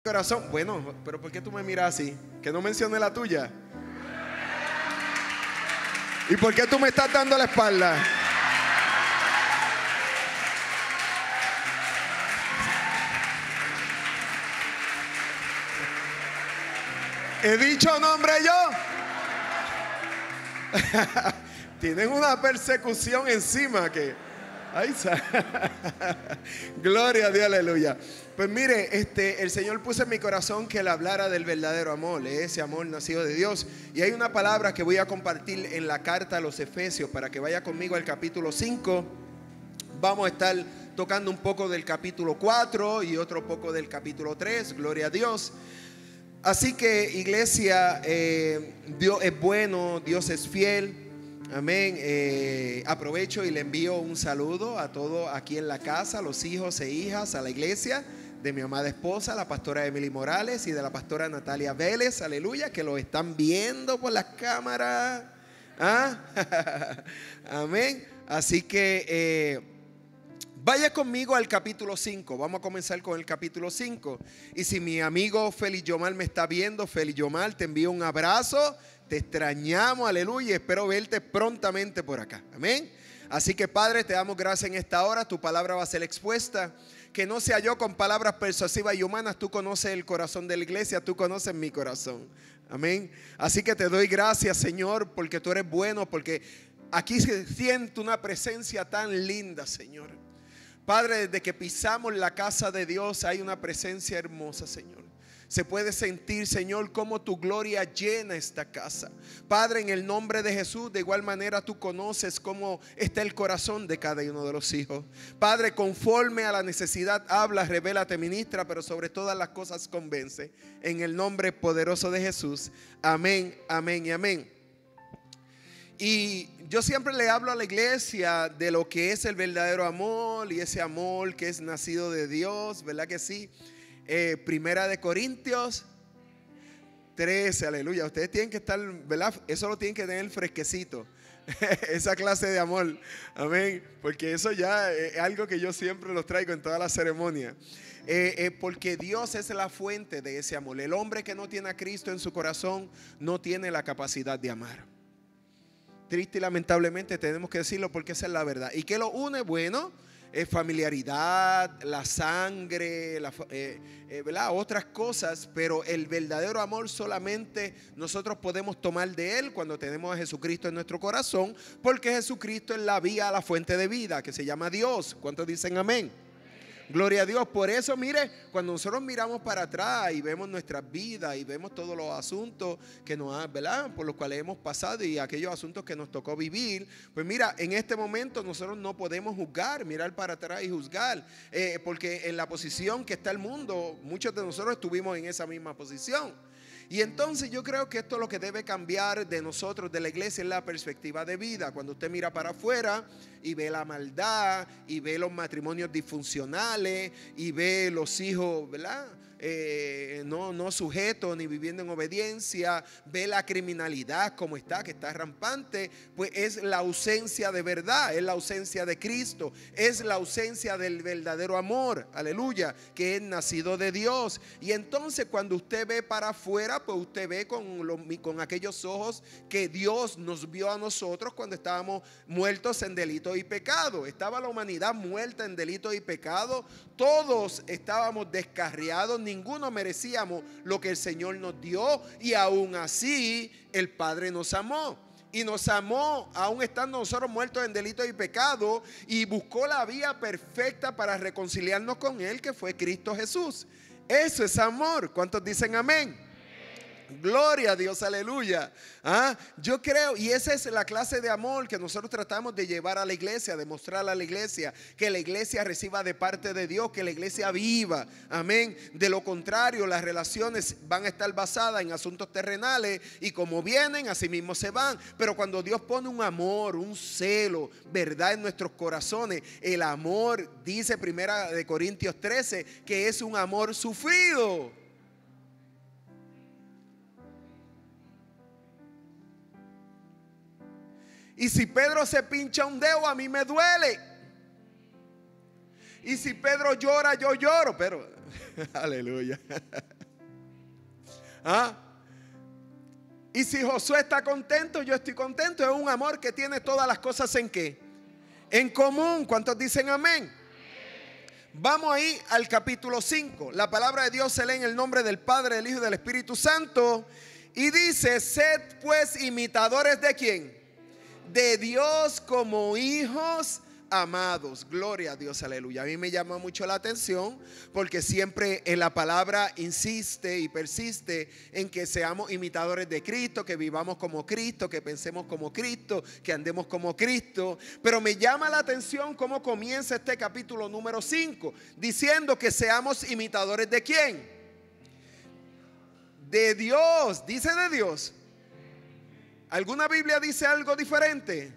Corazón, bueno, pero ¿por qué tú me miras así? Que no mencioné la tuya. ¿Y por qué tú me estás dando la espalda? ¿He dicho nombre yo? Tienen una persecución encima que... Ay, gloria a Dios, aleluya. Pues mire, el Señor puso en mi corazón que Él hablara del verdadero amor, ese amor nacido de Dios. Y hay una palabra que voy a compartir en la carta a los Efesios, para que vaya conmigo al capítulo 5. Vamos a estar tocando un poco del capítulo 4 y otro poco del capítulo 3, gloria a Dios. Así que, iglesia, Dios es bueno, Dios es fiel. Amén. Aprovecho y le envío un saludo a todos aquí en la casa, a los hijos e hijas, a la iglesia de mi amada esposa, la pastora Emily Morales, y de la pastora Natalia Vélez, aleluya, que lo están viendo por las cámaras. ¿Ah? Amén. Así que vaya conmigo al capítulo 5. Vamos a comenzar con el capítulo 5. Y si mi amigo Félix Yomar me está viendo, Félix Yomar, te envío un abrazo. Te extrañamos, aleluya. Espero verte prontamente por acá. Amén. Así que, Padre, te damos gracias en esta hora. Tu palabra va a ser expuesta. Que no sea yo con palabras persuasivas y humanas. Tú conoces el corazón de la iglesia. Tú conoces mi corazón. Amén. Así que te doy gracias, Señor, porque tú eres bueno. Porque aquí se siente una presencia tan linda, Señor. Padre, desde que pisamos la casa de Dios hay una presencia hermosa, Señor. Se puede sentir, Señor, cómo tu gloria llena esta casa. Padre, en el nombre de Jesús, de igual manera tú conoces cómo está el corazón de cada uno de los hijos. Padre, conforme a la necesidad, habla, revélate, ministra, pero sobre todas las cosas convence. En el nombre poderoso de Jesús. Amén, amén y amén. Y yo siempre le hablo a la iglesia de lo que es el verdadero amor y ese amor que es nacido de Dios, ¿verdad que sí? Primera de Corintios 13, aleluya. Ustedes tienen que estar, ¿verdad? Eso lo tienen que tener fresquecito. Esa clase de amor, amén. Porque eso ya es algo que yo siempre los traigo en toda la ceremonia. Porque Dios es la fuente de ese amor. El hombre que no tiene a Cristo en su corazón no tiene la capacidad de amar. Triste y lamentablemente tenemos que decirlo, porque esa es la verdad. ¿Y qué lo une? Bueno, familiaridad, la sangre, ¿verdad? Otras cosas, pero el verdadero amor solamente nosotros podemos tomar de él cuando tenemos a Jesucristo en nuestro corazón, porque Jesucristo es la vía a la fuente de vida, que se llama Dios. ¿Cuántos dicen amén? Gloria a Dios. Por eso, mire, cuando nosotros miramos para atrás y vemos nuestras vidas y vemos todos los asuntos que nos, ¿verdad?, por los cuales hemos pasado, y aquellos asuntos que nos tocó vivir, pues mira, en este momento nosotros no podemos juzgar, mirar para atrás y juzgar, porque en la posición que está el mundo, muchos de nosotros estuvimos en esa misma posición. Y entonces yo creo que esto es lo que debe cambiar de nosotros, de la iglesia, es la perspectiva de vida. Cuando usted mira para afuera y ve la maldad, y ve los matrimonios disfuncionales, y ve los hijos, ¿verdad?, no sujetos ni viviendo en obediencia, ve la criminalidad como está, que está rampante, pues es la ausencia de verdad, es la ausencia de Cristo, es la ausencia del verdadero amor, aleluya, que es nacido de Dios. Y entonces cuando usted ve para afuera, pues usted ve con aquellos ojos que Dios nos vio a nosotros cuando estábamos muertos en delito y pecado. Estaba la humanidad muerta en delito y pecado. Todos estábamos descarriados, ninguno merecíamos lo que el Señor nos dio, y aún así el Padre nos amó. Y nos amó aún estando nosotros muertos en delito y pecado, y buscó la vía perfecta para reconciliarnos con Él, que fue Cristo Jesús. Eso es amor. ¿Cuántos dicen amén? Gloria a Dios, aleluya. Yo creo, y esa es la clase de amor que nosotros tratamos de llevar a la iglesia, de mostrar a la iglesia, que la iglesia reciba de parte de Dios, que la iglesia viva, amén. De lo contrario, las relaciones van a estar basadas en asuntos terrenales, y como vienen, así mismo se van. Pero cuando Dios pone un amor, un celo, verdad, en nuestros corazones, el amor, dice Primera de Corintios 13, que es un amor sufrido. Y si Pedro se pincha un dedo, a mí me duele. Y si Pedro llora, yo lloro. Pero, aleluya. ¿Ah? Y si Josué está contento, yo estoy contento. Es un amor que tiene todas las cosas ¿en qué? En común. ¿Cuántos dicen amén? Vamos ahí al capítulo 5. La palabra de Dios se lee en el nombre del Padre, del Hijo y del Espíritu Santo. Y dice: sed pues imitadores ¿de quién? De Dios como hijos amados. Gloria a Dios, aleluya. A mí me llama mucho la atención porque siempre en la palabra insiste y persiste en que seamos imitadores de Cristo, que vivamos como Cristo, que pensemos como Cristo, que andemos como Cristo. Pero me llama la atención cómo comienza este capítulo número 5 diciendo que seamos imitadores ¿de quién? De Dios. Dice de Dios. ¿Alguna Biblia dice algo diferente?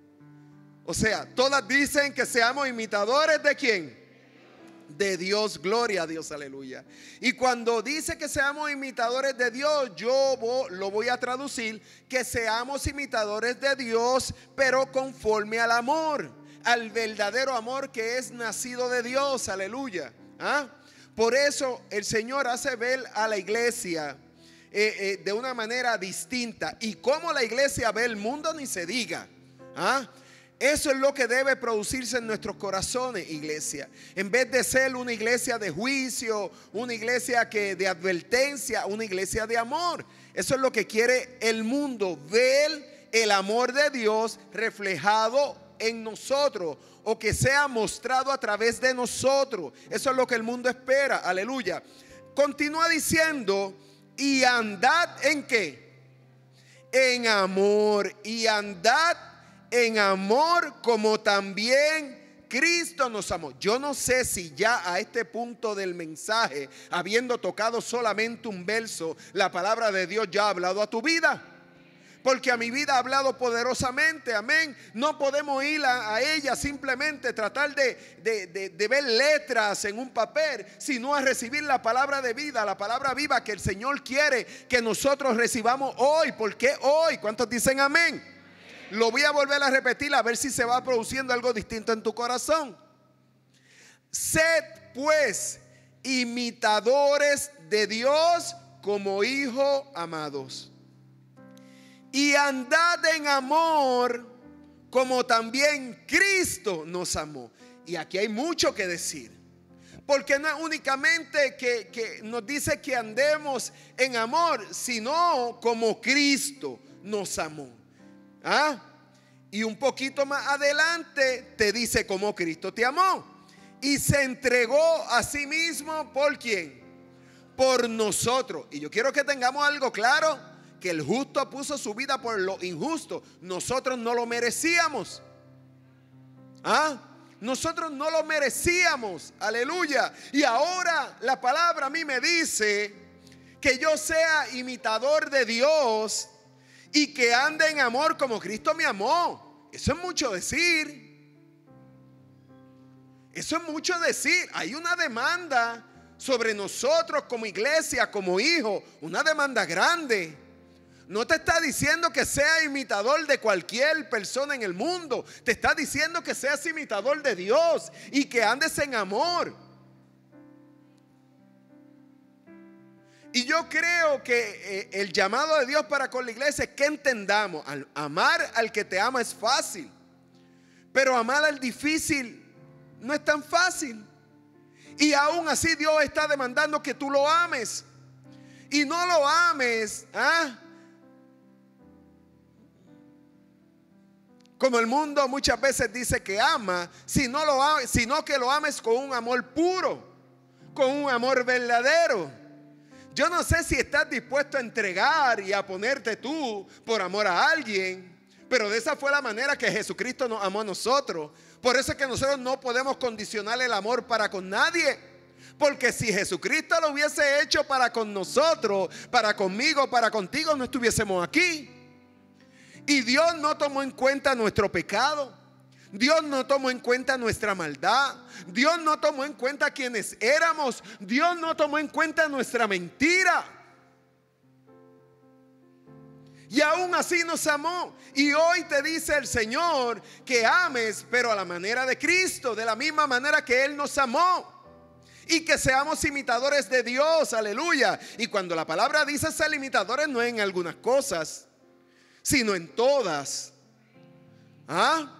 O sea, todas dicen que seamos imitadores ¿de quién? De Dios. Gloria a Dios, aleluya. Y cuando dice que seamos imitadores de Dios, yo lo voy a traducir: que seamos imitadores de Dios, pero conforme al amor, al verdadero amor que es nacido de Dios, aleluya. ¿Ah? Por eso el Señor hace ver a la iglesia de una manera distinta. Y como la iglesia ve el mundo, ni se diga. ¿Ah? Eso es lo que debe producirse en nuestros corazones, iglesia. En vez de ser una iglesia de juicio, una iglesia de advertencia, una iglesia de amor. Eso es lo que quiere el mundo, ver el amor de Dios reflejado en nosotros, o que sea mostrado a través de nosotros. Eso es lo que el mundo espera, aleluya. Continúa diciendo: y andad ¿en qué? En amor. Y andad en amor como también Cristo nos amó. Yo no sé si ya a este punto del mensaje, habiendo tocado solamente un verso, la palabra de Dios ya ha hablado a tu vida. Porque a mi vida ha hablado poderosamente, amén. No podemos ir a ella simplemente tratar de ver letras en un papel, sino a recibir la palabra de vida, la palabra viva que el Señor quiere que nosotros recibamos hoy. ¿Por qué hoy? ¿Cuántos dicen amén? Lo voy a volver a repetir a ver si se va produciendo algo distinto en tu corazón. Sed pues imitadores de Dios como hijos amados, y andad en amor como también Cristo nos amó. Y aquí hay mucho que decir, porque no es únicamente que nos dice que andemos en amor, sino como Cristo nos amó. ¿Ah? Y un poquito más adelante te dice cómo Cristo te amó y se entregó a sí mismo. ¿Por quién? Por nosotros. Y yo quiero que tengamos algo claro: que el justo puso su vida por lo injusto. Nosotros no lo merecíamos. ¿Ah? Nosotros no lo merecíamos. Aleluya. Y ahora la palabra a mí me dice que yo sea imitador de Dios y que ande en amor como Cristo me amó. Eso es mucho decir. Eso es mucho decir. Hay una demanda sobre nosotros como iglesia, como hijos. Una demanda grande. No te está diciendo que seas imitador de cualquier persona en el mundo. Te está diciendo que seas imitador de Dios y que andes en amor. Y yo creo que el llamado de Dios para con la iglesia es que entendamos: amar al que te ama es fácil, pero amar al difícil no es tan fácil. Y aún así Dios está demandando que tú lo ames. Y no lo ames como el mundo muchas veces dice que ama, sino que lo ames con un amor puro, con un amor verdadero. Yo no sé si estás dispuesto a entregar y a ponerte tú por amor a alguien, pero de esa fue la manera que Jesucristo nos amó a nosotros. Por eso es que nosotros no podemos condicionar el amor para con nadie, porque si Jesucristo lo hubiese hecho para con nosotros, para conmigo, para contigo, no estuviésemos aquí. Y Dios no tomó en cuenta nuestro pecado. Dios no tomó en cuenta nuestra maldad. Dios no tomó en cuenta quienes éramos. Dios no tomó en cuenta nuestra mentira. Y aún así nos amó. Y hoy te dice el Señor que ames, pero a la manera de Cristo, de la misma manera que Él nos amó. Y que seamos imitadores de Dios, aleluya. Y cuando la palabra dice ser imitadores, no es en algunas cosas, sino en todas. ¿Ah?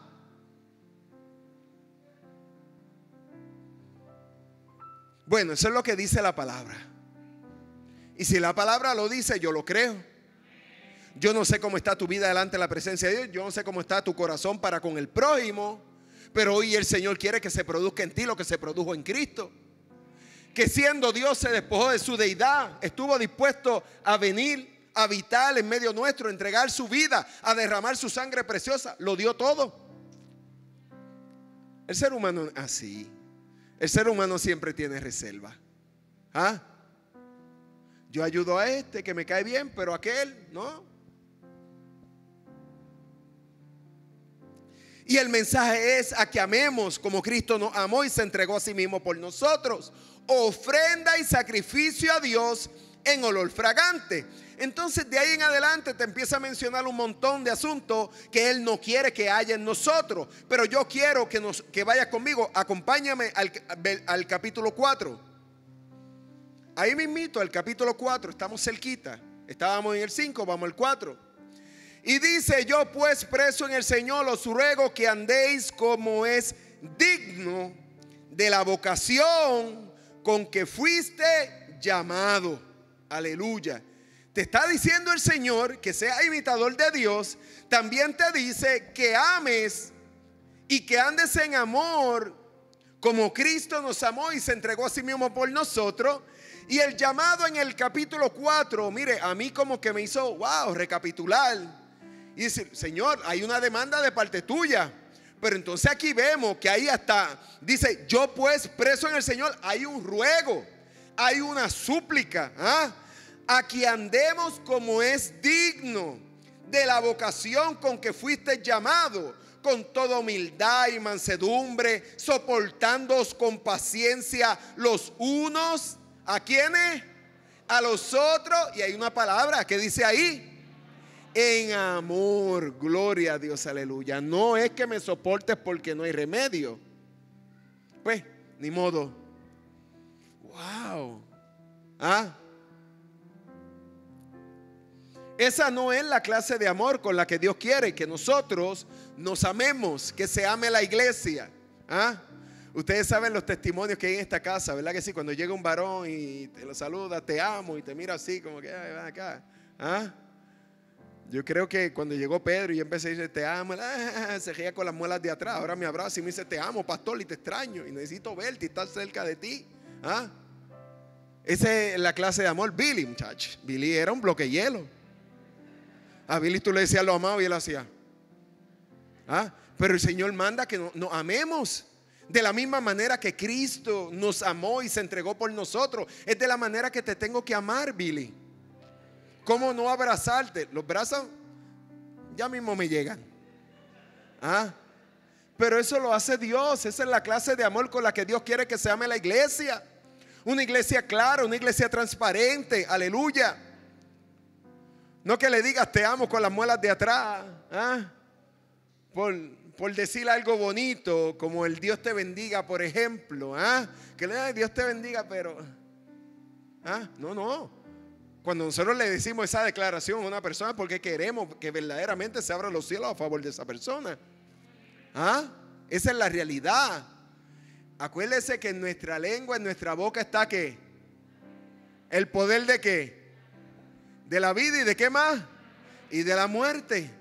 Bueno, eso es lo que dice la palabra. Y si la palabra lo dice, yo lo creo. Yo no sé cómo está tu vida delante de la presencia de Dios. Yo no sé cómo está tu corazón para con el prójimo. Pero hoy el Señor quiere que se produzca en ti lo que se produjo en Cristo. Que siendo Dios se despojó de su deidad. Estuvo dispuesto a venir, a habitar en medio nuestro, a entregar su vida, a derramar su sangre preciosa. Lo dio todo. El ser humano así. El ser humano siempre tiene reserva. ¿Ah? Yo ayudo a este que me cae bien, pero aquel no. Y el mensaje es a que amemos como Cristo nos amó y se entregó a sí mismo por nosotros. Ofrenda y sacrificio a Dios en olor fragante. Entonces de ahí en adelante te empieza a mencionar un montón de asuntos que Él no quiere que haya en nosotros. Pero yo quiero que vayas conmigo. Acompáñame al capítulo 4. Ahí mismito, al capítulo 4. Estamos cerquita. Estábamos en el 5, vamos al 4. Y dice: yo pues, preso en el Señor, os ruego que andéis como es digno de la vocación con que fuiste llamado. Aleluya. Te está diciendo el Señor que seas imitador de Dios. También te dice que ames y que andes en amor como Cristo nos amó y se entregó a sí mismo por nosotros. Y el llamado en el capítulo 4, mire, a mí como que me hizo, wow, recapitular. Y decir: Señor, hay una demanda de parte tuya. Pero entonces aquí vemos que ahí hasta dice: yo pues, preso en el Señor. Hay un ruego, hay una súplica, a que andemos como es digno de la vocación con que fuiste llamado, con toda humildad y mansedumbre, soportándoos con paciencia los unos a quienes, a los otros. Y hay una palabra que dice ahí: en amor. Gloria a Dios, aleluya. No es que me soportes porque no hay remedio. Pues, ni modo. Wow. Esa no es la clase de amor con la que Dios quiere que nosotros nos amemos, que se ame la iglesia. Ustedes saben los testimonios que hay en esta casa, ¿verdad que sí? Cuando llega un varón y te lo saluda: te amo, y te mira así como que ven acá. Yo creo que cuando llegó Pedro y yo empecé a decir: te amo, se reía con las muelas de atrás. Ahora me abraza y me dice: te amo, pastor, y te extraño y necesito verte y estar cerca de ti. Esa es la clase de amor. Billy, muchacho, Billy era un bloque de hielo. A Billy tú le decías lo amado y él hacía. Pero el Señor manda que nos amemos de la misma manera que Cristo nos amó y se entregó por nosotros. Es de la manera que te tengo que amar, Billy. ¿Cómo no abrazarte? Los brazos ya mismo me llegan. Pero eso lo hace Dios. Esa es la clase de amor con la que Dios quiere que se ame la iglesia. Una iglesia clara, una iglesia transparente. Aleluya. No que le digas te amo con las muelas de atrás. Por decir algo bonito, como el Dios te bendiga, por ejemplo. Que le digas Dios te bendiga, pero no. Cuando nosotros le decimos esa declaración a una persona, porque queremos que verdaderamente se abran los cielos a favor de esa persona. Esa es la realidad. Acuérdese que en nuestra lengua, en nuestra boca está ¿qué? El poder de ¿qué? De la vida y de ¿qué más? Y de la muerte.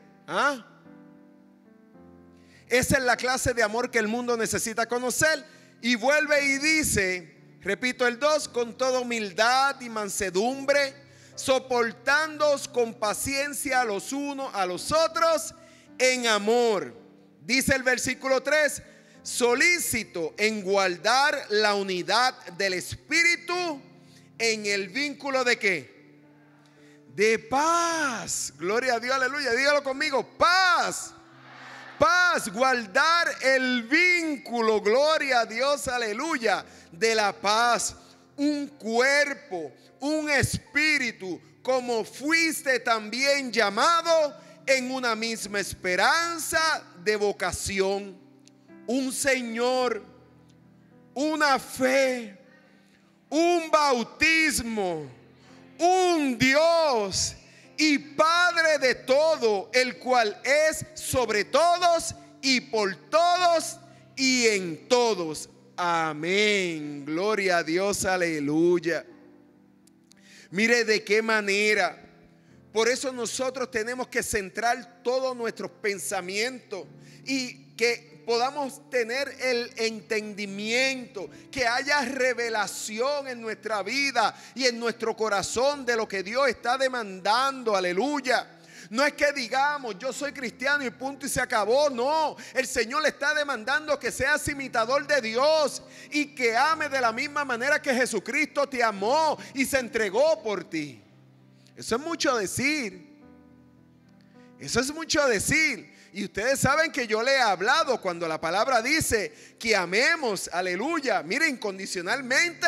Esa es la clase de amor que el mundo necesita conocer. Y vuelve y dice, repito el 2, con toda humildad y mansedumbre, soportándoos con paciencia los unos a los otros en amor. Dice el versículo 3, solícito en guardar la unidad del Espíritu en el vínculo de ¿qué? De paz. Gloria a Dios, aleluya. Dígalo conmigo, paz. Paz, guardar el vínculo, gloria a Dios, aleluya, de la paz un cuerpo, un espíritu, como fuiste también llamado en una misma esperanza de vocación, un Señor, una fe, un bautismo, un Dios y Padre de todo, el cual es sobre todos y por todos y en todos. Amén. Gloria a Dios, aleluya. Mire de qué manera. Por eso nosotros tenemos que centrar todos nuestros pensamientos y que podamos tener el entendimiento, que haya revelación en nuestra vida y en nuestro corazón de lo que Dios está demandando. Aleluya. No es que digamos, yo soy cristiano y punto y se acabó. No, el Señor le está demandando que seas imitador de Dios y que ame de la misma manera que Jesucristo te amó y se entregó por ti. Eso es mucho decir. Eso es mucho decir. Y ustedes saben que yo le he hablado cuando la palabra dice que amemos, aleluya, mire, incondicionalmente.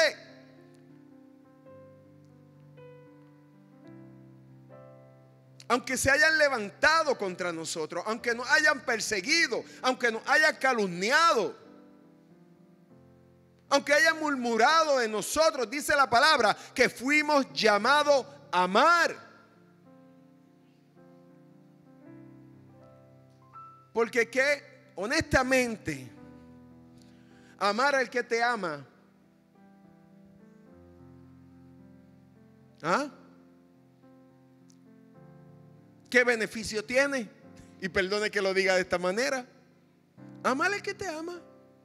Aunque se hayan levantado contra nosotros, aunque nos hayan perseguido, aunque nos hayan calumniado, aunque hayan murmurado de nosotros, dice la palabra que fuimos llamados a amar. Porque que honestamente, amar al que te ama, ¿ah? ¿Qué beneficio tiene? Y perdone que lo diga de esta manera. Amar al que te ama.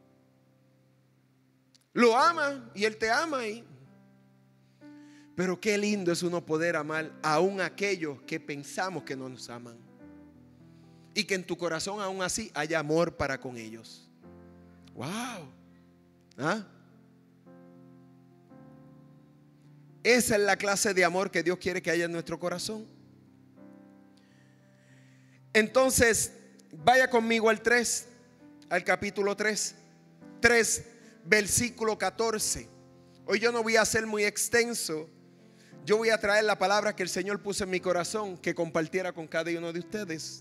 Lo ama y él te ama ahí. Pero qué lindo es uno poder amar aún a aquellos que pensamos que no nos aman. Y que en tu corazón aún así haya amor para con ellos. Wow. ¿Ah? Esa es la clase de amor que Dios quiere que haya en nuestro corazón. Entonces, vaya conmigo al 3, al capítulo 3, versículo 14. Hoy yo no voy a ser muy extenso. Yo voy a traer la palabra que el Señor puso en mi corazón, que compartiera con cada uno de ustedes.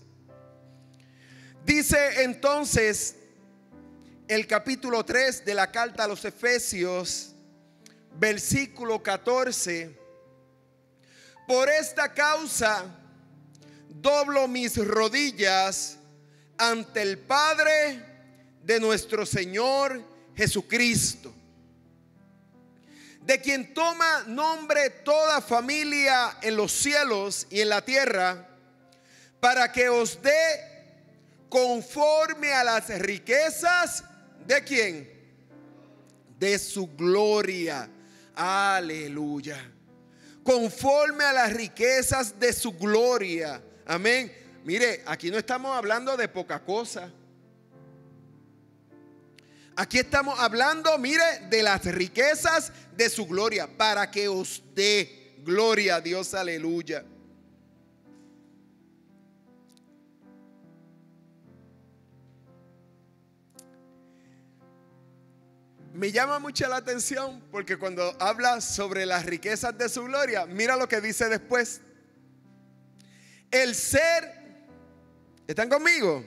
Dice entonces el capítulo 3 de la carta a los Efesios, versículo 14. Por esta causa doblo mis rodillas ante el Padre de nuestro Señor Jesucristo, de quien toma nombre toda familia en los cielos y en la tierra, para que os dé conforme a las riquezas de ¿quién? De su gloria. Aleluya. Conforme a las riquezas de su gloria. Amén. Mire, aquí no estamos hablando de poca cosa. Aquí estamos hablando, mire, de las riquezas de su gloria, para que os dé gloria a Dios. Aleluya. Me llama mucho la atención porque cuando habla sobre las riquezas de su gloria, mira lo que dice después. El ser, ¿están conmigo?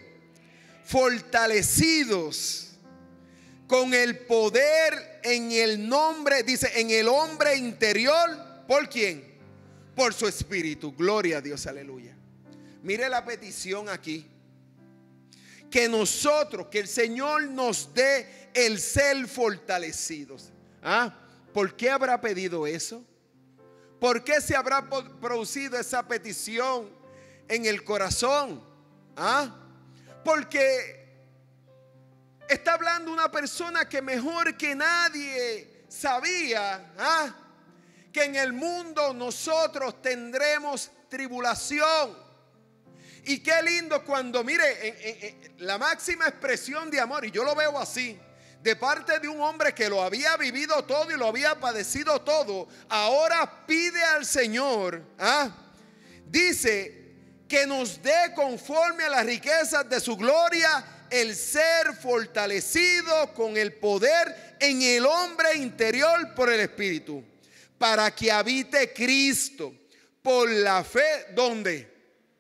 Fortalecidos con el poder en el nombre, dice, en el hombre interior. ¿Por quién? Por su espíritu. Gloria a Dios, aleluya. Mire la petición aquí. Que nosotros, que el Señor nos dé el ser fortalecidos. ¿Ah? ¿Por qué habrá pedido eso? ¿Por qué se habrá producido esa petición en el corazón? ¿Ah? Porque está hablando una persona que mejor que nadie sabía, ¿ah?, que en el mundo nosotros tendremos tribulación. Y qué lindo cuando, mire, la máxima expresión de amor, y yo lo veo así, de parte de un hombre que lo había vivido todo y lo había padecido todo, ahora pide al Señor, ¿ah?, dice que nos dé conforme a las riquezas de su gloria el ser fortalecido con el poder en el hombre interior por el Espíritu, para que habite Cristo por la fe. ¿Dónde?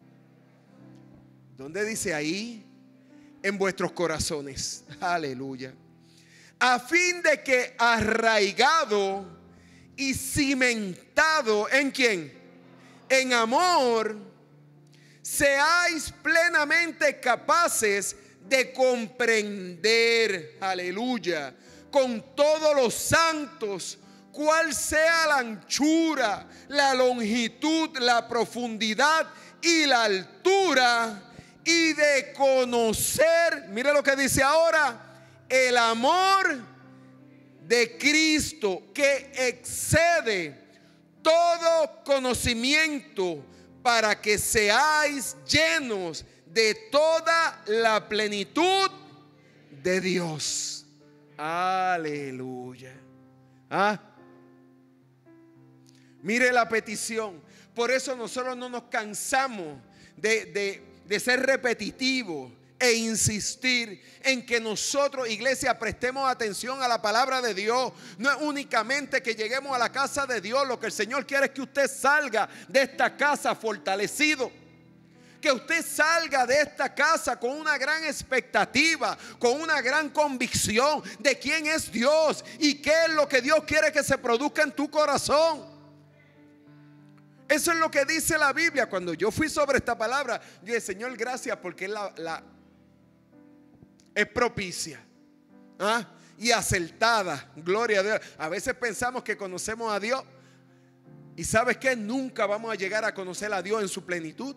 ¿Dónde dice ahí? En vuestros corazones. Aleluya. A fin de que arraigado y cimentado, ¿en quién? En amor, seáis plenamente capaces de comprender, aleluya, con todos los santos, cuál sea la anchura, la longitud, la profundidad y la altura, y de conocer, mire lo que dice ahora, el amor de Cristo, que excede todo conocimiento, para que seáis llenos de toda la plenitud de Dios. Aleluya. Mire la petición. Por eso nosotros no nos cansamos de ser repetitivos e insistir en que nosotros, iglesia, prestemos atención a la palabra de Dios. No es únicamente que lleguemos a la casa de Dios. Lo que el Señor quiere es que usted salga de esta casa fortalecido, que usted salga de esta casa con una gran expectativa, con una gran convicción de quién es Dios y qué es lo que Dios quiere que se produzca en tu corazón. Eso es lo que dice la Biblia. Cuando yo fui sobre esta palabra, yo dije: Señor, gracias, porque es propicia y acertada. Gloria a Dios. A veces pensamos que conocemos a Dios, y ¿sabes qué? Nunca vamos a llegar a conocer a Dios en su plenitud.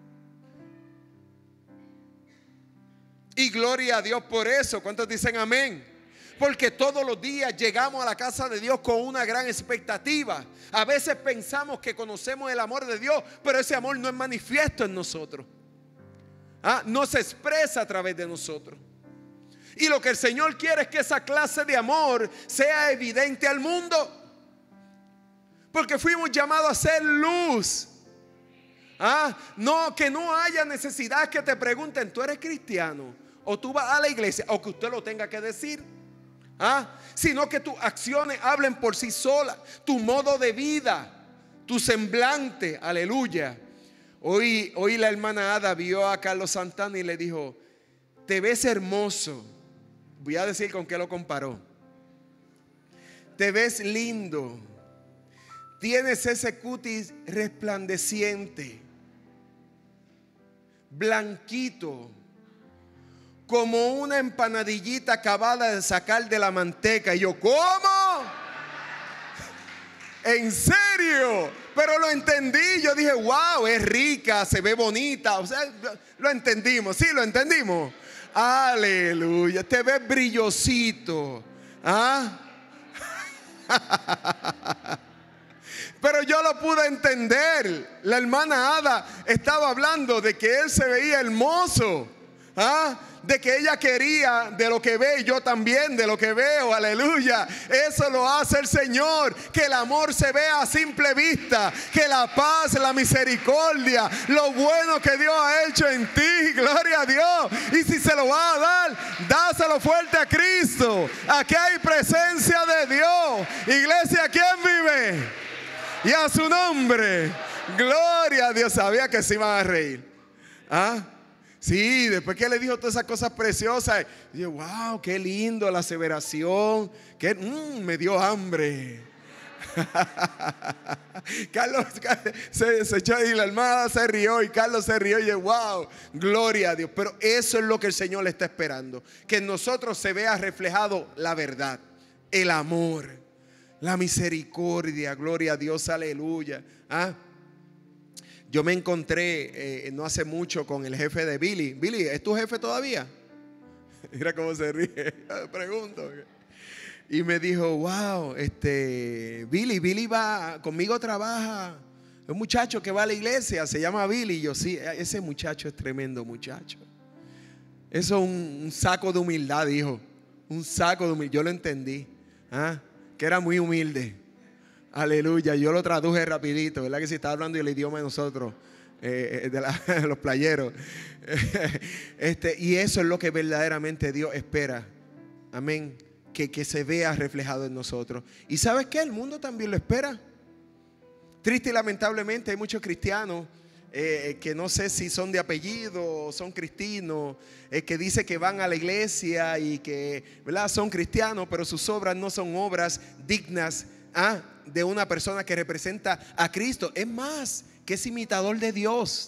Y gloria a Dios por eso. ¿Cuántos dicen amén? Porque todos los días llegamos a la casa de Dios con una gran expectativa. A veces pensamos que conocemos el amor de Dios, pero ese amor no es manifiesto en nosotros. No se expresa a través de nosotros. Y lo que el Señor quiere es que esa clase de amor sea evidente al mundo. Porque fuimos llamados a ser luz. No, que no haya necesidad que te pregunten: ¿tú eres cristiano? O tú vas a la iglesia, o que usted lo tenga que decir. Sino que tus acciones hablen por sí solas. Tu modo de vida, tu semblante, aleluya. Hoy la hermana Ada vio a Carlos Santana y le dijo: te ves hermoso. Voy a decir con qué lo comparó. Te ves lindo. Tienes ese cutis resplandeciente, blanquito, como una empanadillita acabada de sacar de la manteca. Y yo: ¿cómo? ¿En serio? Pero lo entendí. Yo dije: wow, es rica, se ve bonita. O sea, lo entendimos. Sí, lo entendimos. Aleluya. Te ves brillosito. Pero yo lo pude entender. La hermana Ada estaba hablando de que él se veía hermoso. De que ella quería de lo que ve, y yo también de lo que veo. Aleluya. Eso lo hace el Señor. Que el amor se vea a simple vista. Que la paz, la misericordia, lo bueno que Dios ha hecho en ti. Gloria a Dios. Y si se lo va a dar, dáselo fuerte a Cristo. Aquí hay presencia de Dios. Iglesia, ¿quién vive? Y a su nombre. Gloria a Dios. Sabía que se iban a reír. Sí, después que le dijo todas esas cosas preciosas, dije: wow, qué lindo la aseveración. Me dio hambre. Carlos se echó, y la hermana se rió, y Carlos se rió, y dije: wow, gloria a Dios. Pero eso es lo que el Señor le está esperando. Que en nosotros se vea reflejado la verdad, el amor, la misericordia. Gloria a Dios, aleluya. Yo me encontré no hace mucho con el jefe de Billy. Billy, ¿es tu jefe todavía? Mira cómo se ríe. Pregunto. Y me dijo: wow, Billy va conmigo, trabaja. Es un muchacho que va a la iglesia, se llama Billy. Y yo: sí, ese muchacho es tremendo muchacho. Eso es un saco de humildad, dijo. Un saco de humildad. Yo lo entendí. Que era muy humilde. Aleluya. Yo lo traduje rapidito, ¿verdad? Que si está hablando el idioma de nosotros. los playeros. Y eso es lo que verdaderamente Dios espera. Amén. Que se vea reflejado en nosotros. ¿Y sabes qué? El mundo también lo espera. Triste y lamentablemente hay muchos cristianos que no sé si son de apellido o son cristinos, que dicen que van a la iglesia y que, ¿verdad?, son cristianos, pero sus obras no son obras dignas de una persona que representa a Cristo. Es más, que es imitador de Dios.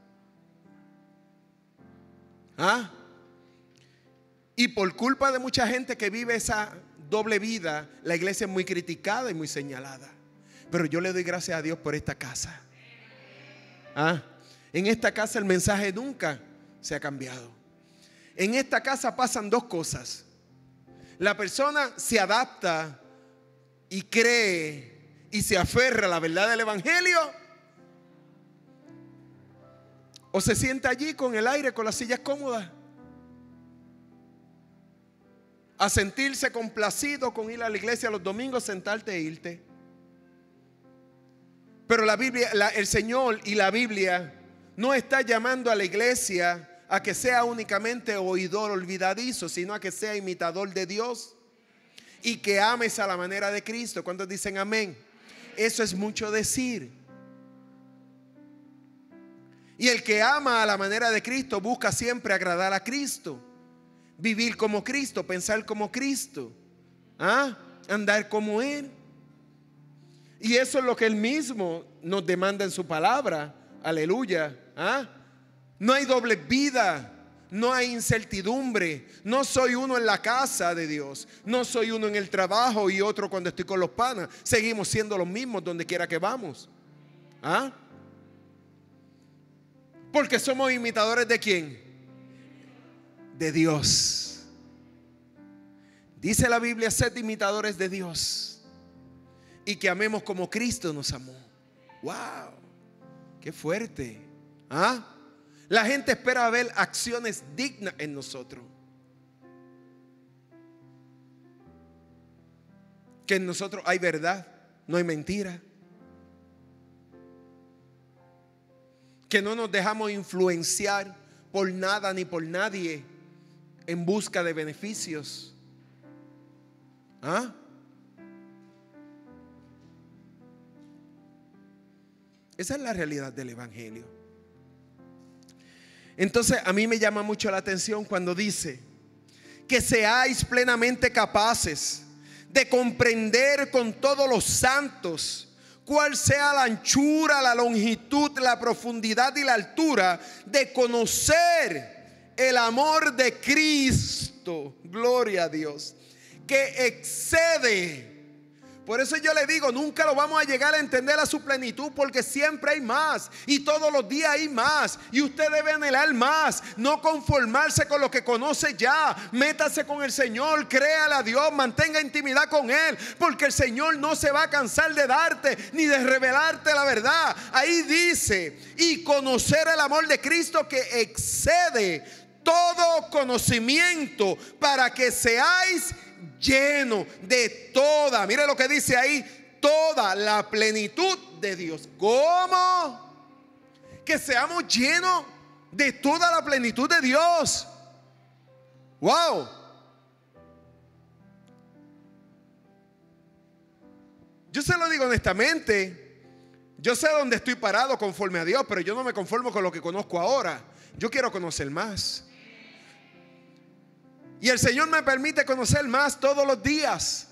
Y por culpa de mucha gente que vive esa doble vida, la iglesia es muy criticada y muy señalada. Pero yo le doy gracias a Dios por esta casa. En esta casa el mensaje nunca se ha cambiado. En esta casa pasan dos cosas. La persona se adapta y cree y se aferra a la verdad del evangelio, o se sienta allí con el aire, con las sillas cómodas, a sentirse complacido con ir a la iglesia los domingos, sentarte e irte. Pero la Biblia, el Señor y la Biblia no está llamando a la iglesia a que sea únicamente oidor olvidadizo, sino a que sea imitador de Dios y que ames a la manera de Cristo. ¿Cuántos dicen amén? Eso es mucho decir. Y el que ama a la manera de Cristo busca siempre agradar a Cristo, vivir como Cristo, pensar como Cristo, andar como Él. Y eso es lo que Él mismo nos demanda en su palabra. Aleluya. No hay doble vida, no hay incertidumbre. No soy uno en la casa de Dios, no soy uno en el trabajo y otro cuando estoy con los panas. Seguimos siendo los mismos donde quiera que vamos. Porque somos imitadores ¿de quién? De Dios. Dice la Biblia: sed imitadores de Dios y que amemos como Cristo nos amó. Wow, qué fuerte. La gente espera ver acciones dignas en nosotros, que en nosotros hay verdad, no hay mentira, que no nos dejamos influenciar por nada ni por nadie en busca de beneficios. Esa es la realidad del evangelio. Entonces a mí me llama mucho la atención cuando dice que seáis plenamente capaces de comprender con todos los santos cuál sea la anchura, la longitud, la profundidad y la altura, de conocer el amor de Cristo. Gloria a Dios, que excede. Por eso yo le digo, nunca lo vamos a llegar a entender a su plenitud, porque siempre hay más y todos los días hay más, y usted debe anhelar más, no conformarse con lo que conoce ya. Métase con el Señor, créale a Dios, mantenga intimidad con Él, porque el Señor no se va a cansar de darte ni de revelarte la verdad. Ahí dice: y conocer el amor de Cristo que excede todo conocimiento, para que seáis lleno de toda, mire lo que dice ahí, toda la plenitud de Dios. ¿Cómo? Que seamos llenos de toda la plenitud de Dios. Wow. Yo se lo digo honestamente, yo sé dónde estoy parado conforme a Dios, pero yo no me conformo con lo que conozco ahora. Yo quiero conocer más. Y el Señor me permite conocer más todos los días.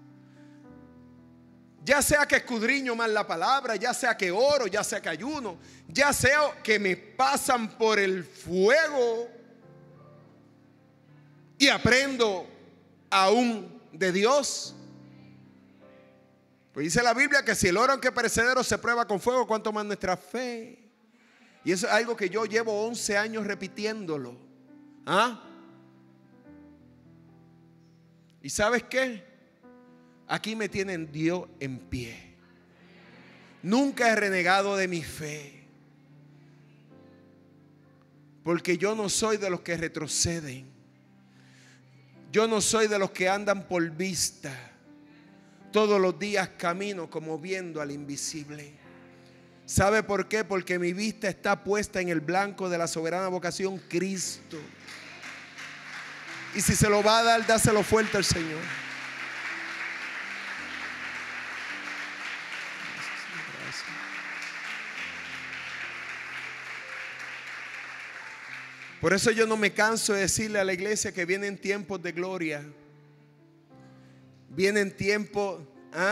Ya sea que escudriño más la palabra, ya sea que oro, ya sea que ayuno, ya sea que me pasan por el fuego y aprendo aún de Dios. Pues dice la Biblia que si el oro aunque perecedero se prueba con fuego, cuánto más nuestra fe. Y eso es algo que yo llevo 11 años repitiéndolo. ¿Y sabes qué? Aquí me tienen Dios en pie. Nunca he renegado de mi fe, porque yo no soy de los que retroceden. Yo no soy de los que andan por vista. Todos los días camino como viendo al invisible. ¿Sabe por qué? Porque mi vista está puesta en el blanco de la soberana vocación, Cristo. Y si se lo va a dar, dáselo fuerte al Señor. Por eso yo no me canso de decirle a la iglesia que vienen tiempos de gloria. Vienen tiempos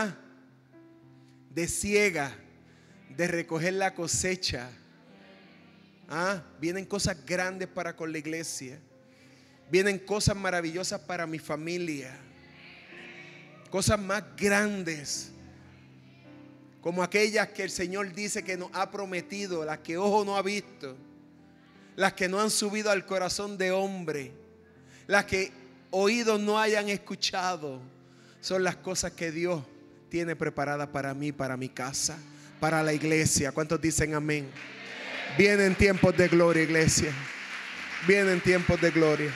de siega, de recoger la cosecha. Vienen cosas grandes para con la iglesia. Vienen cosas maravillosas para mi familia. Cosas más grandes, como aquellas que el Señor dice que nos ha prometido, las que ojo no ha visto, las que no han subido al corazón de hombre, las que oídos no hayan escuchado. Son las cosas que Dios tiene preparadas para mí, para mi casa, para la iglesia. ¿Cuántos dicen amén? Vienen tiempos de gloria, iglesia. Vienen tiempos de gloria.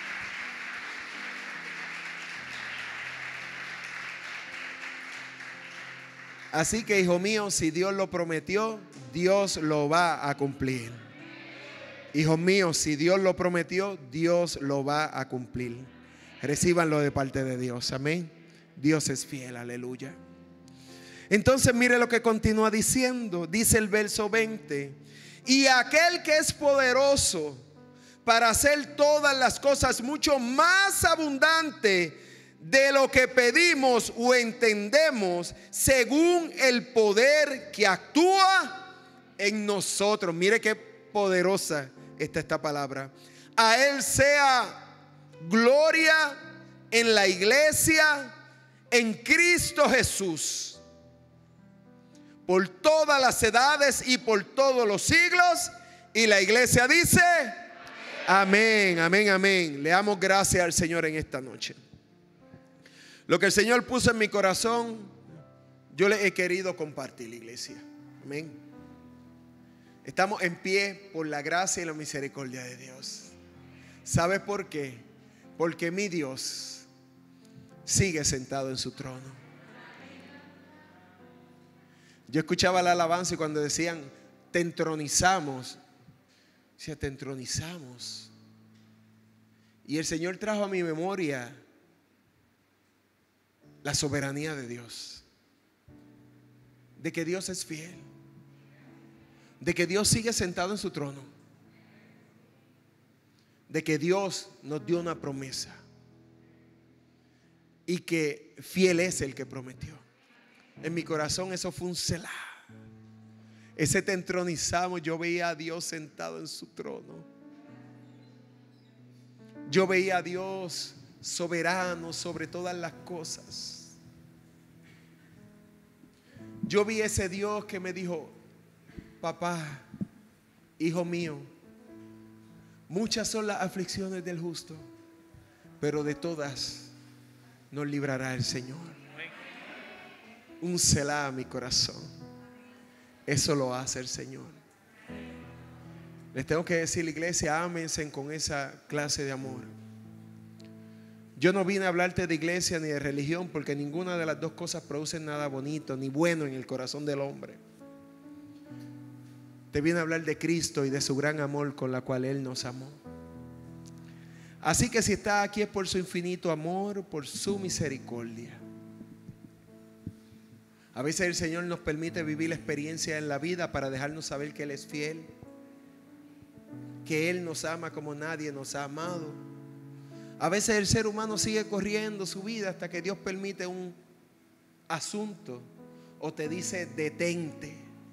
Así que, hijo mío, si Dios lo prometió, Dios lo va a cumplir. Hijo mío, si Dios lo prometió, Dios lo va a cumplir. Recíbanlo de parte de Dios. Amén. Dios es fiel, aleluya. Entonces mire lo que continúa diciendo. Dice el verso 20: y aquel que es poderoso para hacer todas las cosas mucho más abundante de lo que pedimos o entendemos, según el poder que actúa en nosotros. Mire qué poderosa está esta palabra. A Él sea gloria en la iglesia, en Cristo Jesús, por todas las edades y por todos los siglos. Y la iglesia dice amén, amén, amén. Le damos gracias al Señor en esta noche. Lo que el Señor puso en mi corazón, yo le he querido compartir, iglesia. Amén. Estamos en pie por la gracia y la misericordia de Dios. ¿Sabe por qué? Porque mi Dios sigue sentado en su trono. Yo escuchaba la alabanza y cuando decían te entronizamos, decía te entronizamos. Y el Señor trajo a mi memoria la soberanía de Dios, de que Dios es fiel, de que Dios sigue sentado en su trono, de que Dios nos dio una promesa y que fiel es el que prometió. En mi corazón eso fue un Selah. Ese te entronizamos, yo veía a Dios sentado en su trono. Yo veía a Dios soberano sobre todas las cosas. Yo vi ese Dios que me dijo: papá, hijo mío, muchas son las aflicciones del justo, pero de todas nos librará el Señor. Un Selah a mi corazón. Eso lo hace el Señor. Les tengo que decir, iglesia, ámense con esa clase de amor. Yo no vine a hablarte de iglesia ni de religión, porque ninguna de las dos cosas producen nada bonito ni bueno en el corazón del hombre. Te vine a hablar de Cristo y de su gran amor con la cual Él nos amó. Así que si está aquí es por su infinito amor, por su misericordia. A veces el Señor nos permite vivir la experiencia en la vida para dejarnos saber que Él es fiel, que Él nos ama como nadie nos ha amado. A veces el ser humano sigue corriendo su vida hasta que Dios permite un asunto o te dice detente.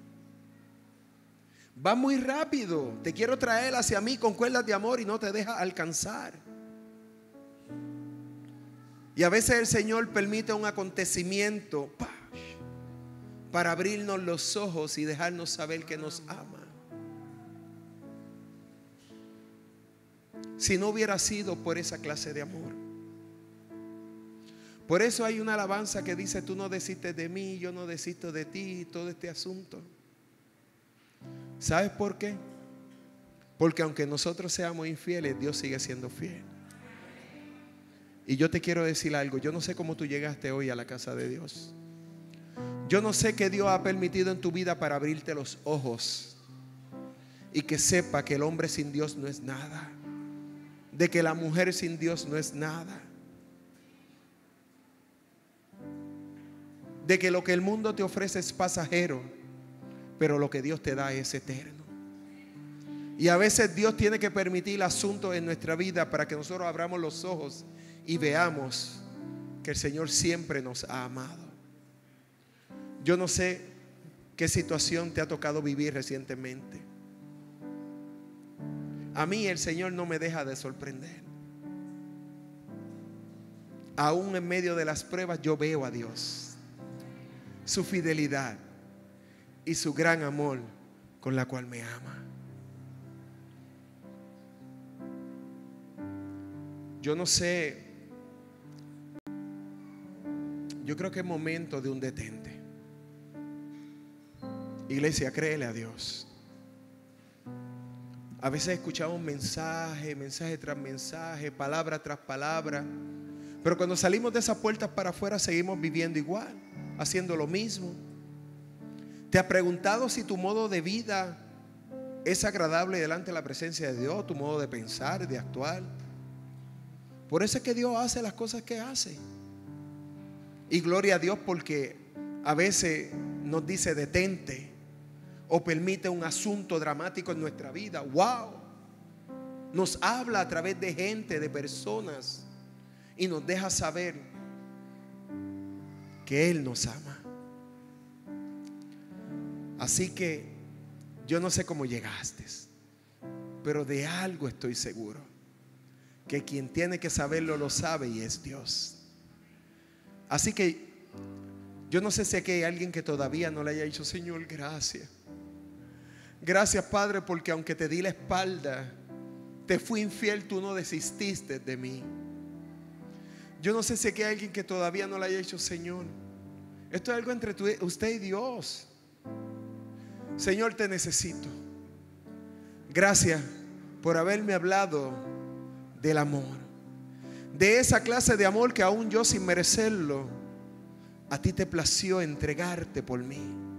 Va muy rápido, te quiero traer hacia mí con cuerdas de amor y no te deja alcanzar. Y a veces el Señor permite un acontecimiento para abrirnos los ojos y dejarnos saber que nos ama. Si no hubiera sido por esa clase de amor. Por eso hay una alabanza que dice: tú no desistes de mí, yo no desisto de ti, todo este asunto. ¿Sabes por qué? Porque aunque nosotros seamos infieles, Dios sigue siendo fiel. Y yo te quiero decir algo. Yo no sé cómo tú llegaste hoy a la casa de Dios. Yo no sé qué Dios ha permitido en tu vida para abrirte los ojos y que sepa que el hombre sin Dios no es nada, de que la mujer sin Dios no es nada, de que lo que el mundo te ofrece es pasajero, pero lo que Dios te da es eterno. Y a veces Dios tiene que permitir asuntos en nuestra vida para que nosotros abramos los ojos y veamos que el Señor siempre nos ha amado. Yo no sé qué situación te ha tocado vivir recientemente. A mí el Señor no me deja de sorprender. Aún en medio de las pruebas yo veo a Dios, su fidelidad y su gran amor con la cual me ama. Yo no sé, yo creo que es momento de un detente. Iglesia, créele a Dios. A veces escuchamos mensaje tras mensaje, palabra tras palabra, pero cuando salimos de esas puertas para afuera seguimos viviendo igual, haciendo lo mismo. ¿Te has preguntado si tu modo de vida es agradable delante de la presencia de Dios? Tu modo de pensar, de actuar. Por eso es que Dios hace las cosas que hace. Y gloria a Dios porque a veces nos dice detente o permite un asunto dramático en nuestra vida. ¡Wow! Nos habla a través de gente, de personas, y nos deja saber que Él nos ama. Así que yo no sé cómo llegaste, pero de algo estoy seguro, que quien tiene que saberlo lo sabe, y es Dios. Así que yo no sé si aquí hay alguien que todavía no le haya dicho: Señor, gracias. Gracias, Padre, porque aunque te di la espalda, te fui infiel, tú no desististe de mí. Yo no sé si aquí hay alguien que todavía no le haya dicho: Señor, esto es algo entre usted y Dios. Señor, te necesito. Gracias por haberme hablado del amor, de esa clase de amor que aún yo sin merecerlo, a ti te plació entregarte por mí.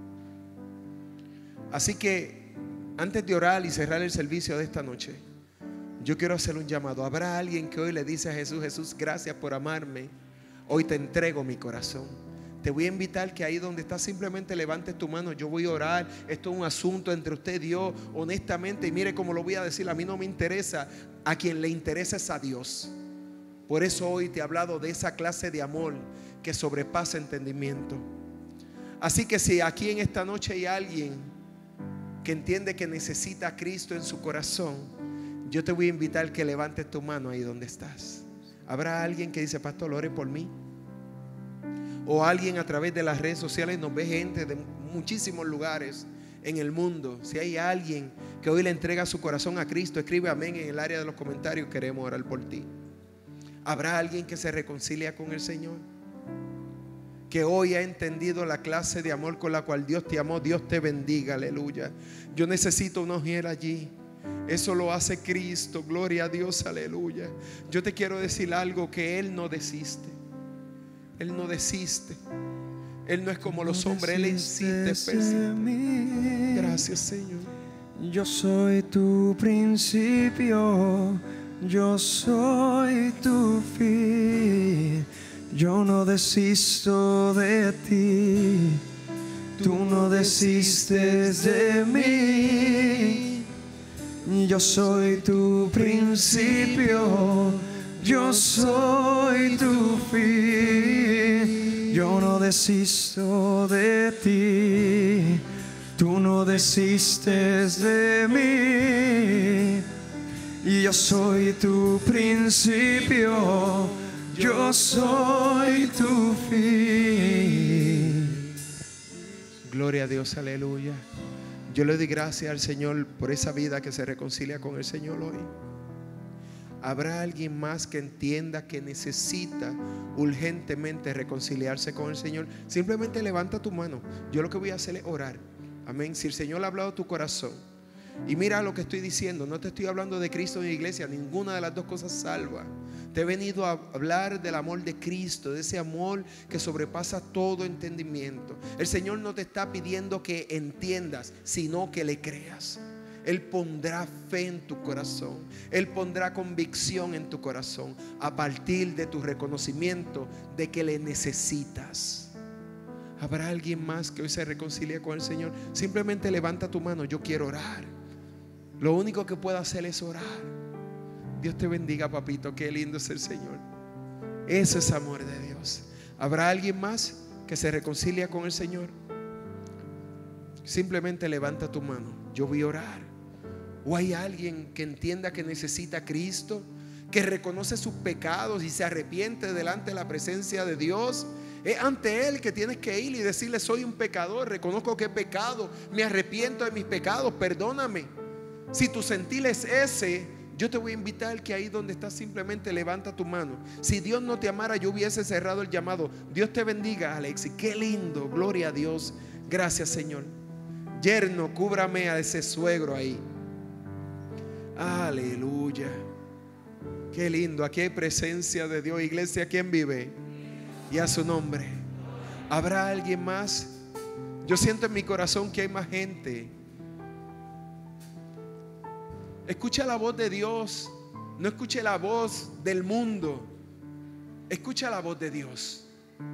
Así que antes de orar y cerrar el servicio de esta noche, yo quiero hacer un llamado. ¿Habrá alguien que hoy le dice a Jesús: Jesús, gracias por amarme, hoy te entrego mi corazón? Te voy a invitar que ahí donde estás simplemente levantes tu mano. Yo voy a orar. Esto es un asunto entre usted y Dios, honestamente. Y mire cómo lo voy a decir: a mí no me interesa, a quien le interesa es a Dios. Por eso hoy te he hablado de esa clase de amor que sobrepasa entendimiento. Así que si aquí en esta noche hay alguien que entiende que necesita a Cristo en su corazón, yo te voy a invitar que levantes tu mano ahí donde estás. ¿Habrá alguien que dice: Pastor, ore por mí? O alguien a través de las redes sociales, nos ve gente de muchísimos lugares en el mundo. Si hay alguien que hoy le entrega su corazón a Cristo, escribe amén en el área de los comentarios. Queremos orar por ti. ¿Habrá alguien que se reconcilia con el Señor, que hoy ha entendido la clase de amor con la cual Dios te amó? Dios te bendiga, aleluya. Yo necesito una mujer allí. Eso lo hace Cristo, gloria a Dios, aleluya. Yo te quiero decir algo, que Él no desiste. Él no desiste. Él no es como los hombres, Él insiste, persiste. Gracias, Señor. Yo soy tu principio, yo soy tu fin. Yo no desisto de ti, tú no desistes de mí. Yo soy tu principio, yo soy tu fin. Yo no desisto de ti, tú no desistes de mí. Y yo soy tu principio, yo soy tu fin. Gloria a Dios, aleluya. Yo le doy gracias al Señor por esa vida que se reconcilia con el Señor hoy. ¿Habrá alguien más que entienda que necesita urgentemente reconciliarse con el Señor? Simplemente levanta tu mano. Yo lo que voy a hacer es orar. Amén. Si el Señor ha hablado a tu corazón, y mira lo que estoy diciendo, no te estoy hablando de Cristo ni de iglesia, ninguna de las dos cosas salva. Te he venido a hablar del amor de Cristo, de ese amor que sobrepasa todo entendimiento. El Señor no te está pidiendo que entiendas, sino que le creas. Él pondrá fe en tu corazón. Él pondrá convicción en tu corazón a partir de tu reconocimiento de que le necesitas. ¿Habrá alguien más que hoy se reconcilie con el Señor? Simplemente levanta tu mano. Yo quiero orar. Lo único que puedo hacer es orar. Dios te bendiga, papito. Qué lindo es el Señor. Eso es amor de Dios. ¿Habrá alguien más que se reconcilia con el Señor? Simplemente levanta tu mano. Yo voy a orar. ¿O hay alguien que entienda que necesita a Cristo, que reconoce sus pecados y se arrepiente delante de la presencia de Dios? Es ante Él que tienes que ir y decirle: soy un pecador, reconozco que he pecado, me arrepiento de mis pecados, perdóname. Si tu sentir es ese, yo te voy a invitar que ahí donde estás simplemente levanta tu mano. Si Dios no te amara, yo hubiese cerrado el llamado. Dios te bendiga, Alexis. Qué lindo, gloria a Dios. Gracias, Señor. Yerno, cúbrame a ese suegro ahí. Aleluya. Qué lindo, aquí hay presencia de Dios. Iglesia, ¿quién vive? Y a su nombre. ¿Habrá alguien más? Yo siento en mi corazón que hay más gente. Escucha la voz de Dios. No escuche la voz del mundo. Escucha la voz de Dios.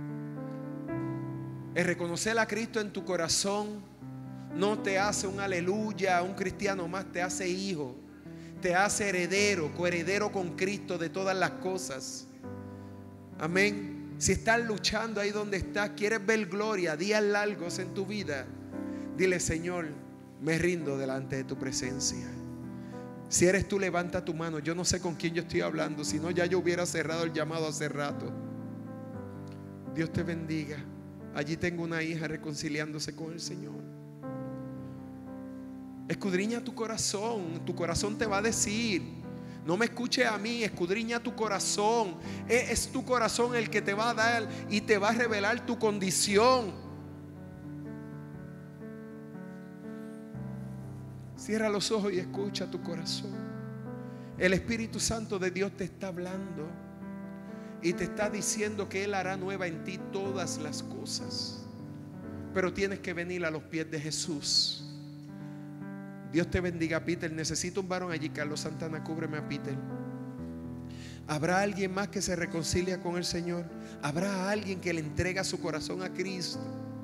El reconocer a Cristo en tu corazón no te hace un aleluya, un cristiano más, te hace hijo. Te hace heredero, coheredero con Cristo de todas las cosas. Amén. Si estás luchando ahí donde estás, quieres ver gloria, días largos en tu vida, dile: Señor, me rindo delante de tu presencia. Si eres tú, levanta tu mano. Yo no sé con quién yo estoy hablando, si no ya yo hubiera cerrado el llamado hace rato. Dios te bendiga. Allí tengo una hija reconciliándose con el Señor. Escudriña tu corazón. Tu corazón te va a decir. No me escuche a mí, escudriña tu corazón. Es tu corazón el que te va a dar y te va a revelar tu condición. Cierra los ojos y escucha tu corazón. El Espíritu Santo de Dios te está hablando y te está diciendo que Él hará nueva en ti todas las cosas. Pero tienes que venir a los pies de Jesús. Dios te bendiga, Peter. Necesito un varón allí. Carlos Santana, cúbreme a Peter. ¿Habrá alguien más que se reconcilia con el Señor? ¿Habrá alguien que le entrega su corazón a Cristo?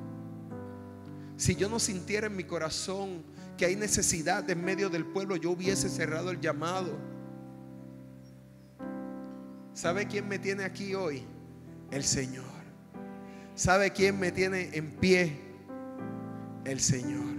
Si yo no sintiera en mi corazón que hay necesidad en medio del pueblo, yo hubiese cerrado el llamado. ¿Sabe quién me tiene aquí hoy? El Señor. ¿Sabe quién me tiene en pie? El Señor.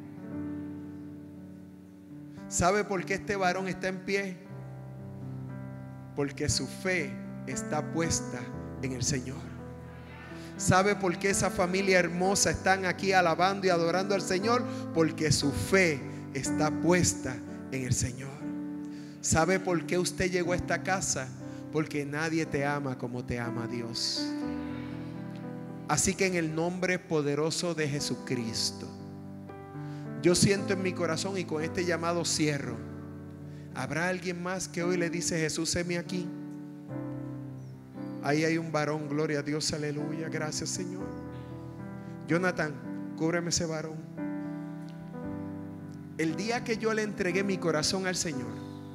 ¿Sabe por qué este varón está en pie? Porque su fe está puesta en el Señor. ¿Sabe por qué esa familia hermosa están aquí alabando y adorando al Señor? Porque su fe está puesta en el Señor. ¿Sabe por qué usted llegó a esta casa? Porque nadie te ama como te ama Dios. Así que en el nombre poderoso de Jesucristo, yo siento en mi corazón, y con este llamado cierro. ¿Habrá alguien más que hoy le dice: Jesús, heme aquí? Ahí hay un varón, gloria a Dios, aleluya, gracias Señor. Jonathan, cúbreme ese varón. El día que yo le entregué mi corazón al Señor,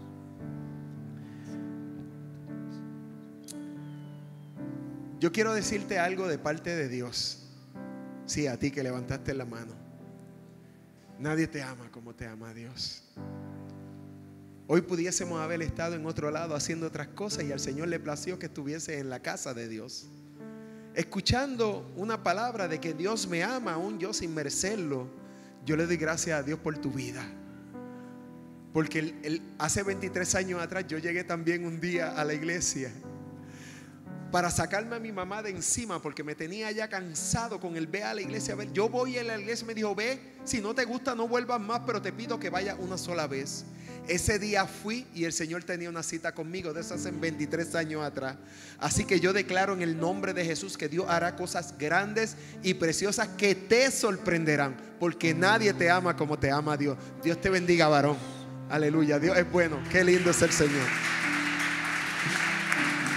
yo quiero decirte algo de parte de Dios. Sí, a ti que levantaste la mano. Nadie te ama como te ama Dios. Hoy pudiésemos haber estado en otro lado haciendo otras cosas, y al Señor le plació que estuviese en la casa de Dios, escuchando una palabra de que Dios me ama, aún yo sin merecerlo. Yo le doy gracias a Dios por tu vida. Porque hace 23 años atrás yo llegué también un día a la iglesia para sacarme a mi mamá de encima, porque me tenía ya cansado con el ve a la iglesia. Yo voy a la iglesia, me dijo: ve, si no te gusta no vuelvas más, pero te pido que vayas una sola vez. Ese día fui y el Señor tenía una cita conmigo, de esas hace 23 años atrás. Así que yo declaro en el nombre de Jesús que Dios hará cosas grandes y preciosas que te sorprenderán, porque nadie te ama como te ama Dios. Dios te bendiga, varón. Aleluya, Dios es bueno. Qué lindo es el Señor.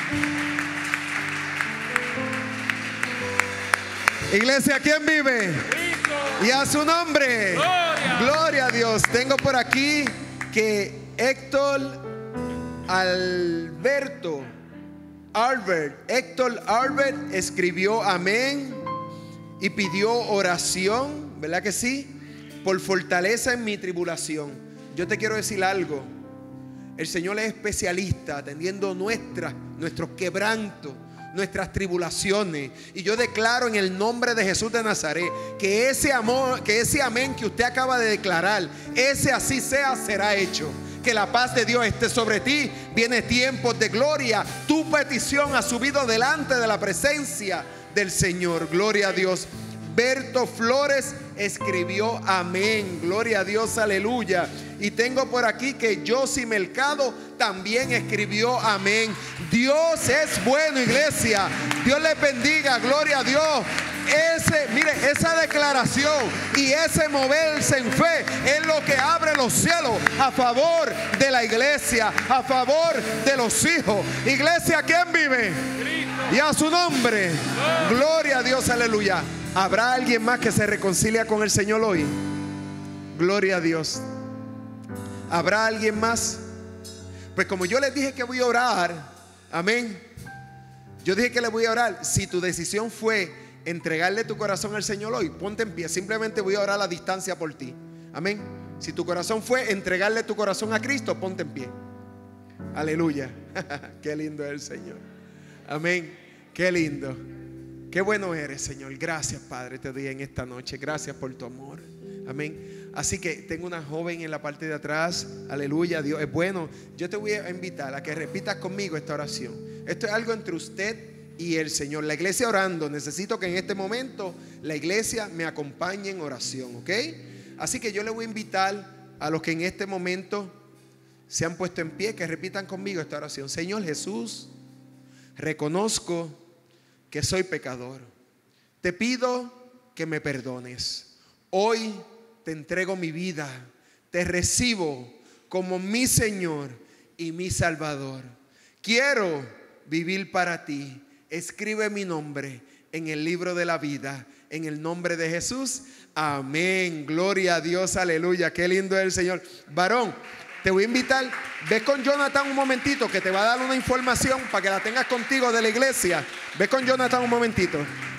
Iglesia, ¿quién vive? Y a su nombre. Gloria a Dios. Tengo por aquí que Héctor Albert escribió amén y pidió oración, ¿verdad que sí? Por fortaleza en mi tribulación. Yo te quiero decir algo. El Señor es especialista atendiendo nuestros quebrantos, nuestras tribulaciones. Y yo declaro en el nombre de Jesús de Nazaret que ese amor, que ese amén que usted acaba de declarar, ese así sea, será hecho. Que la paz de Dios esté sobre ti. Viene tiempos de gloria. Tu petición ha subido delante de la presencia del Señor. Gloria a Dios. Berto Flores escribió amén. Gloria a Dios, aleluya. Y tengo por aquí que Josie Mercado también escribió amén. Dios es bueno, iglesia. Dios les bendiga, gloria a Dios. Mire, esa declaración y ese moverse en fe es lo que abre los cielos a favor de la iglesia, a favor de los hijos. Iglesia, ¿quién vive? Y a su nombre. Gloria a Dios, aleluya. ¿Habrá alguien más que se reconcilia con el Señor hoy? Gloria a Dios. ¿Habrá alguien más? Pues como yo les dije que voy a orar, amén. Yo dije que le voy a orar. Si tu decisión fue entregarle tu corazón al Señor hoy, ponte en pie. Simplemente voy a orar a distancia por ti. Amén. Si tu corazón fue entregarle tu corazón a Cristo, ponte en pie. Aleluya. Qué lindo es el Señor. Amén. Qué lindo. Qué bueno eres, Señor. Gracias, Padre, te doy en esta noche. Gracias por tu amor. Amén. Así que tengo una joven en la parte de atrás. Aleluya, Dios es bueno. Yo te voy a invitar a que repitas conmigo esta oración. Esto es algo entre usted y el Señor. La iglesia orando. Necesito que en este momento la iglesia me acompañe en oración, ¿ok? Así que yo le voy a invitar a los que en este momento se han puesto en pie, que repitan conmigo esta oración. Señor Jesús, reconozco que soy pecador. Te pido que me perdones. Hoy te entrego mi vida. Te recibo como mi Señor y mi Salvador. Quiero vivir para ti. Escribe mi nombre en el libro de la vida. En el nombre de Jesús. Amén. Gloria a Dios. Aleluya. Qué lindo es el Señor. Varón, te voy a invitar. Ve con Jonathan un momentito, que te va a dar una información para que la tengas contigo de la iglesia. Ve con Jonathan un momentito.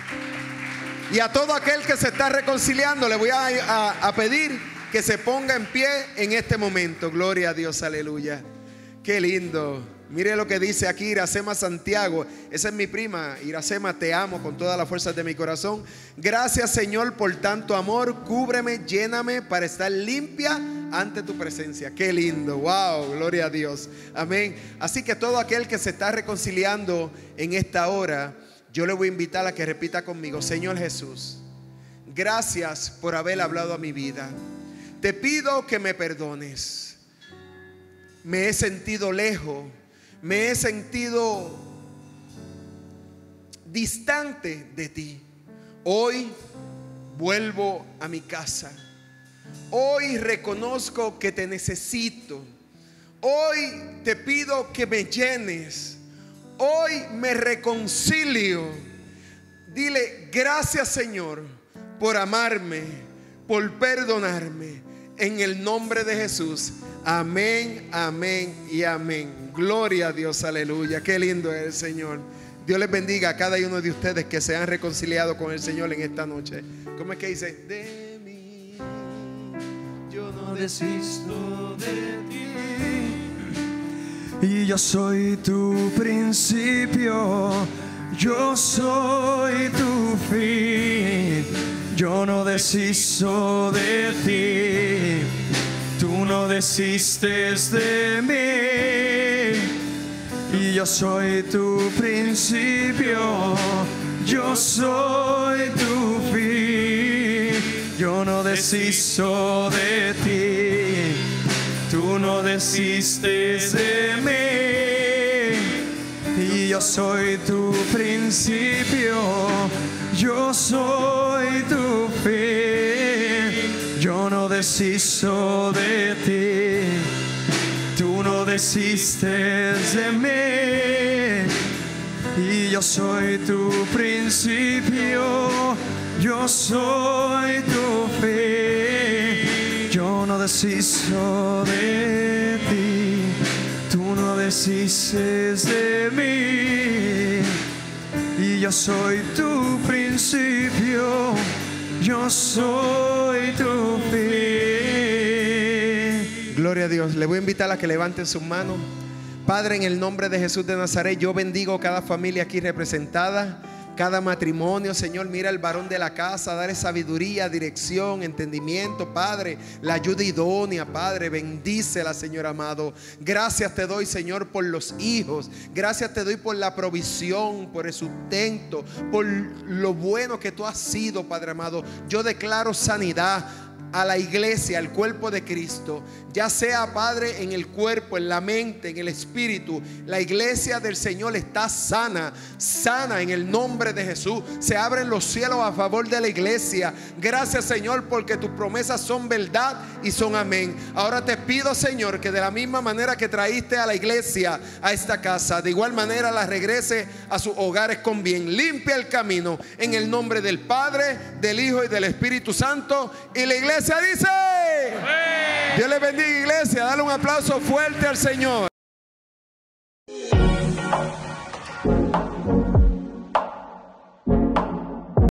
Y a todo aquel que se está reconciliando le voy a pedir que se ponga en pie en este momento. Gloria a Dios, aleluya. Qué lindo. Mire lo que dice aquí Iracema Santiago. Esa es mi prima. Iracema, te amo con todas las fuerzas de mi corazón. Gracias, Señor, por tanto amor. Cúbreme, lléname para estar limpia ante tu presencia. Qué lindo. Wow, gloria a Dios. Amén. Así que todo aquel que se está reconciliando en esta hora, yo le voy a invitar a que repita conmigo. Señor Jesús, gracias por haber hablado a mi vida. Te pido que me perdones. Me he sentido lejos. Me he sentido distante de ti. Hoy vuelvo a mi casa. Hoy reconozco que te necesito. Hoy te pido que me llenes. Hoy me reconcilio. Dile gracias, Señor, por amarme, por perdonarme. En el nombre de Jesús. Amén, amén y amén. Gloria a Dios, aleluya. Qué lindo es el Señor. Dios les bendiga a cada uno de ustedes que se han reconciliado con el Señor en esta noche. ¿Cómo es que dice? De mí yo no desisto de ti. Y yo soy tu principio, yo soy tu fin. Yo no desisto de ti. Tú no desistes de mí. Y yo soy tu principio, yo soy tu fin. Yo no desisto de ti. Tú no desistes de mí. Y yo soy tu principio, yo soy tu fin. Yo no desisto de ti. Tú no desistes de mí. Y yo soy tu principio, yo soy tu fin. Yo no desisto de ti, tú no desistes de mí. Y yo soy tu principio, yo soy tu fin. Gloria a Dios. Le voy a invitar a que levanten sus manos. Padre, en el nombre de Jesús de Nazaret, yo bendigo cada familia aquí representada, cada matrimonio. Señor, mira el varón de la casa, dale sabiduría, dirección, entendimiento, Padre, la ayuda idónea, Padre, bendícela, Señor amado. Gracias te doy, Señor, por los hijos. Gracias te doy por la provisión, por el sustento, por lo bueno que tú has sido, Padre amado. Yo declaro sanidad a la iglesia, al cuerpo de Cristo, ya sea, Padre, en el cuerpo, en la mente, en el espíritu. La iglesia del Señor está sana, sana en el nombre de Jesús. Se abren los cielos a favor de la iglesia. Gracias, Señor, porque tus promesas son verdad y son amén. Ahora te pido, Señor, que de la misma manera que traíste a la iglesia a esta casa, de igual manera la regrese a sus hogares con bien. Limpia el camino en el nombre del Padre, del Hijo y del Espíritu Santo. Y la iglesia dice: Dios les bendiga, iglesia. Dale un aplauso fuerte al Señor.